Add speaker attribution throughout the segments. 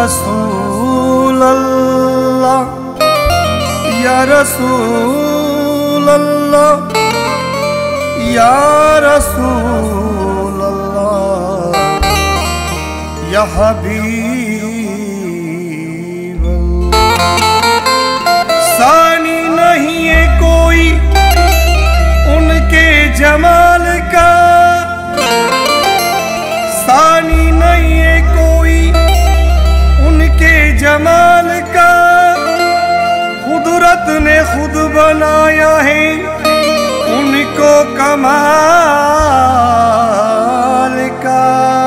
Speaker 1: रसूल अल्लाह, या रसूल अल्लाह, या रसूल अल्लाह, या हबीब अल्लाह। सानी नहीं है कोई उनके जमाल का, सानी नहीं है कोई उनके जमाल का। कुदरत ने खुद बनाया है उनको कमाल का।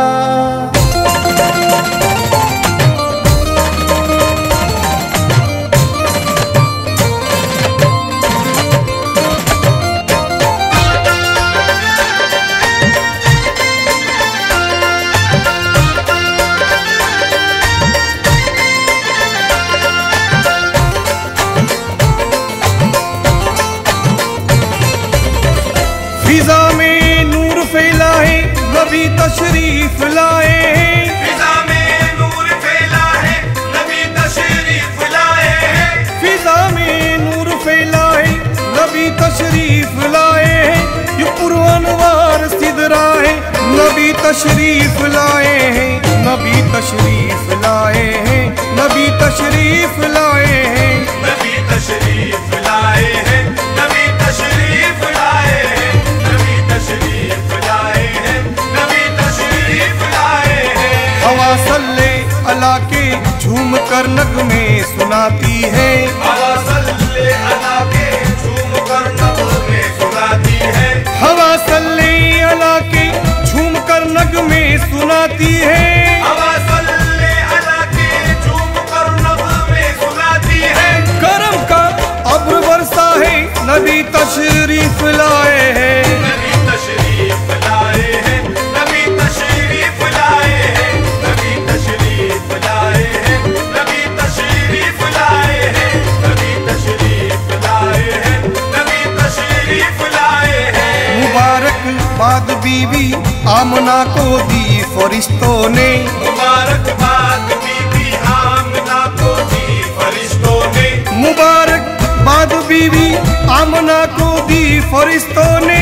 Speaker 1: फिजा में नूर फैला है नबी तशरीफ लाए हैं,
Speaker 2: फिजा में नूर फैला है नबी तशरीफ लाए हैं,
Speaker 1: फिजा में नूर फैला है नबी तशरीफ लाए हैं। ये पुरअनवार सिदरा है नबी तशरीफ लाए हैं, नबी तशरीफ लाए हैं, नबी तशरीफ लाए हैं,
Speaker 2: नबी तशरीफ लाए हैं, नबी तशरीफ लाए हैं, नबी तशरीफ लाए हैं, नबी तशरीफ लाए हैं।
Speaker 1: हवा सल्ले अला के झूम कर नगमे सुनाती है,
Speaker 2: हवा सल्ले अला के झूम कर नगमे सुनाती है,
Speaker 1: हवा सल्ले अला के झूम कर नगमे सुनाती है।
Speaker 2: हवा सल्ले अला के झूम कर नगमे सुनाती है।
Speaker 1: करम का अब्र बरसा है नबी तशरीफ लाए हैं,
Speaker 2: नबी तशरीफ लाए हैं, नबी तशरीफ लाए हैं, नबी तशरीफ लाए हैं, नबी तशरीफ लाए हैं, नबी तशरीफ लाए हैं, नबी तशरीफ लाए हैं।
Speaker 1: मुबारक बाद बीबी आमना को दी फरिश्तों ने,
Speaker 2: मुबारकबाद बीबी आमना को दी फरिश्तों ने,
Speaker 1: मुबारक बाद बीबी आमना को दी फरिश्तों ने।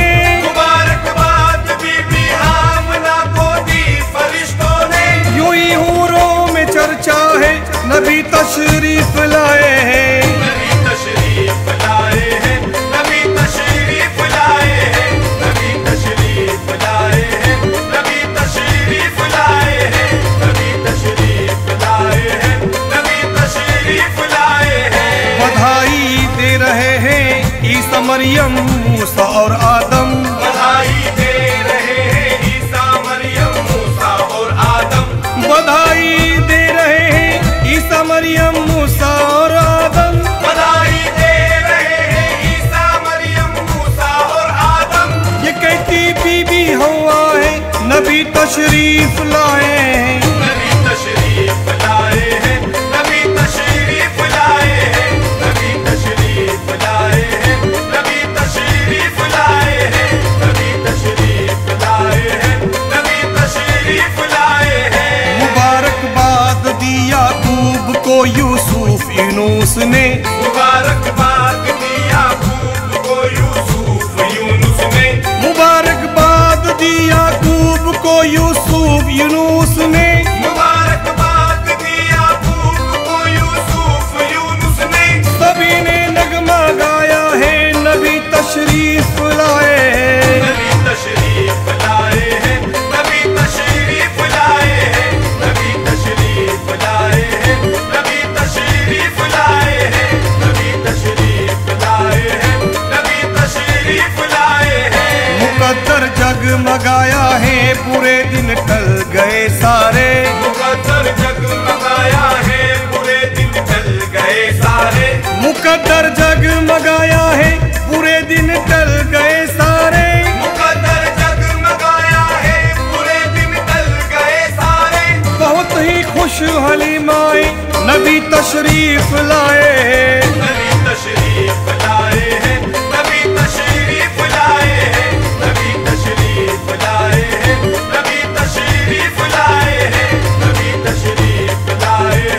Speaker 2: मुबारकबाद बीबी आमना को दी फरिश्तों ने।
Speaker 1: यूं ही हूरों में चर्चा है नबी तशरीफ लाए हैं,
Speaker 2: नबी तशरीफ लाए हैं, नबी तशरीफ लाए हैं, नबी तशरीफ लाए हैं, नबी तशरीफ लाए हैं, नबी तशरीफ लाए हैं, नबी तशरीफ लाए हैं।
Speaker 1: बधाई दे रहे हैं ईसा मरियम मूसा और आदम,
Speaker 2: बधाई दे रहे हैं ईसा मरियम मूसा और आदम,
Speaker 1: बधाई दे रहे हैं ईसा मरियम मूसा और आदम।
Speaker 2: बधाई दे रहे हैं ईसा मरियम मूसा और आदम।
Speaker 1: ये कहती बीबी हवा है नबी तशरीफ लाए हैं,
Speaker 2: नबी तशरीफ लाए हैं, नबी तशरीफ लाए हैं, नबी तशरीफ लाए हैं, नबी तशरीफ लाए हैं, नबी तशरीफ लाए हैं, नबी तशरीफ लाए हैं।
Speaker 1: मुबारकबाद दी याकूब को यूसुफ यूनुस ने,
Speaker 2: मुबारकबाद दी याकूब को यूसुफ यूनुस ने,
Speaker 1: मुबारकबाद दी याकूब को यूसुफ यूनुस ने।
Speaker 2: मुबारकबाद दी याकूब को यूसुफ यूनुस ने।
Speaker 1: सभी ने नगमा गाया है नबी तशरीफ लाए हैं,
Speaker 2: नबी तशरीफ लाए हैं, नबी तशरीफ लाए हैं, नबी तशरीफ लाए हैं, नबी तशरीफ लाए हैं, नबी तशरीफ लाए हैं, नबी तशरीफ लाए हैं।
Speaker 1: मुकद्दर जगमगाया है पूरे दिन टल गए सारे,
Speaker 2: मुकद्दर जगमगाया है पूरे दिन टल गए सारे,
Speaker 1: मुकद्दर जगमगाया है पूरे दिन टल गए सारे।
Speaker 2: मुकद्दर जगमगाया है पूरे दिन टल गए सारे।
Speaker 1: बहुत ही खुश हलीमाए नबी तशरीफ लाए हैं,
Speaker 2: नबी तशरीफ लाए हैं, नबी तशरीफ लाए हैं, नबी तशरीफ लाए हैं, नबी तशरीफ लाए हैं, नबी तशरीफ लाए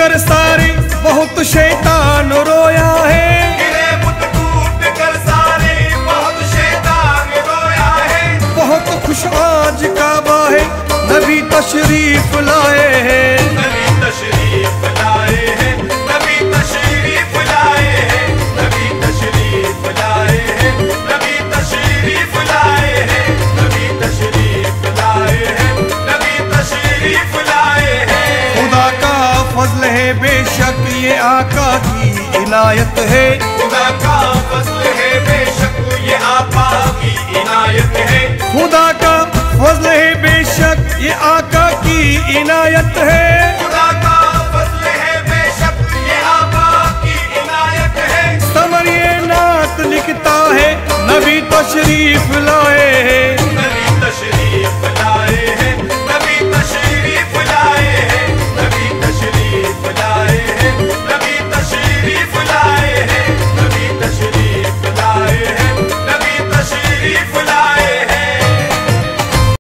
Speaker 1: कर सारे बहुत शैतान रोया है,
Speaker 2: गिरे बुत टूट कर सारे बहुत शैतान रोया है।
Speaker 1: बहुत खुश आज काबा है नबी तशरीफ लाए हैं,
Speaker 2: नबी तशरीफ लाए हैं, नबी तशरीफ लाए हैं, नबी तशरीफ लाए हैं, नबी तशरीफ लाए हैं, नबी तशरीफ लाए हैं, नबी तशरीफ लाए हैं।
Speaker 1: खुदा का फजल है बेशक ये आका की इनायत है,
Speaker 2: खुदा का फजल है बेशक ये आका की इनायत है।
Speaker 1: खुदा का फजल है बेशक ये आका की इनायत है।
Speaker 2: खुदा का फजल है बेशक ये आका की इनायत है।
Speaker 1: समर ये नात लिखता है नबी तशरीफ